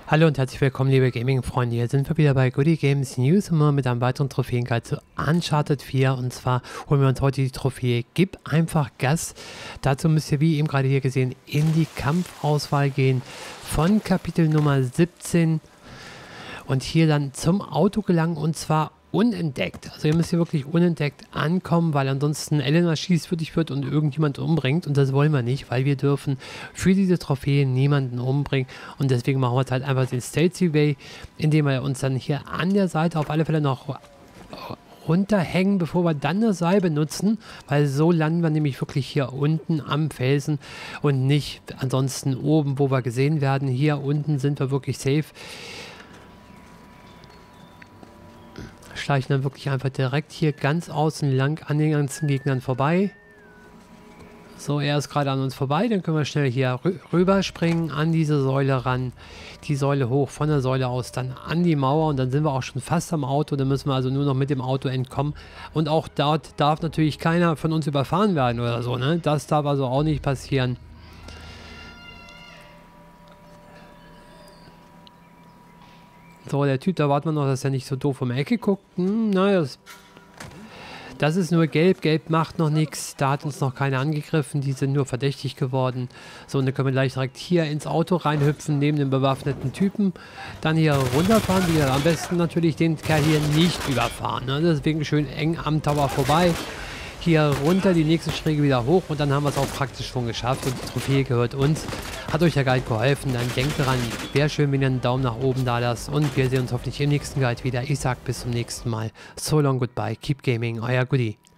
Hallo und herzlich willkommen, liebe Gaming-Freunde. Hier sind wir wieder bei Goodie Games News immer mit einem weiteren Trophäenguide zu Uncharted 4. Und zwar holen wir uns heute die Trophäe Gib einfach Gas. Dazu müsst ihr, wie eben gerade hier gesehen, in die Kampfauswahl gehen von Kapitel Nummer 17 und hier dann zum Auto gelangen, und zwar unentdeckt. Also ihr müsst hier wirklich unentdeckt ankommen, weil ansonsten Elena schießwürdig wird und irgendjemand umbringt, und das wollen wir nicht, weil wir dürfen für diese Trophäe niemanden umbringen, und deswegen machen wir jetzt halt einfach den Stealthy Way, indem wir uns dann hier an der Seite auf alle Fälle noch runterhängen, bevor wir dann das Seil benutzen, weil so landen wir nämlich wirklich hier unten am Felsen und nicht ansonsten oben, wo wir gesehen werden. Hier unten sind wir wirklich safe. Schleichen dann wirklich einfach direkt hier ganz außen lang an den ganzen Gegnern vorbei. So, er ist gerade an uns vorbei, dann können wir schnell hier rüberspringen, an diese Säule ran, die Säule hoch, von der Säule aus dann an die Mauer, und dann sind wir auch schon fast am Auto. Dann müssen wir also nur noch mit dem Auto entkommen, und auch dort darf natürlich keiner von uns überfahren werden oder so, ne? Das darf also auch nicht passieren. So, der Typ, da warten wir noch, dass er nicht so doof um die Ecke guckt. Naja, das ist nur gelb. Gelb macht noch nichts. Da hat uns noch keiner angegriffen. Die sind nur verdächtig geworden. So, und dann können wir gleich direkt hier ins Auto reinhüpfen, neben dem bewaffneten Typen. Dann hier runterfahren. Wieder am besten natürlich den Kerl hier nicht überfahren, ne? Deswegen schön eng am Tower vorbei. Hier runter, die nächsten Schräge wieder hoch, und dann haben wir es auch praktisch schon geschafft, und die Trophäe gehört uns. Hat euch der Guide geholfen, dann denkt dran, wäre schön, wenn ihr einen Daumen nach oben da lasst, und wir sehen uns hoffentlich im nächsten Guide wieder. Ich sag bis zum nächsten Mal. So long, goodbye, keep gaming, euer Goodie.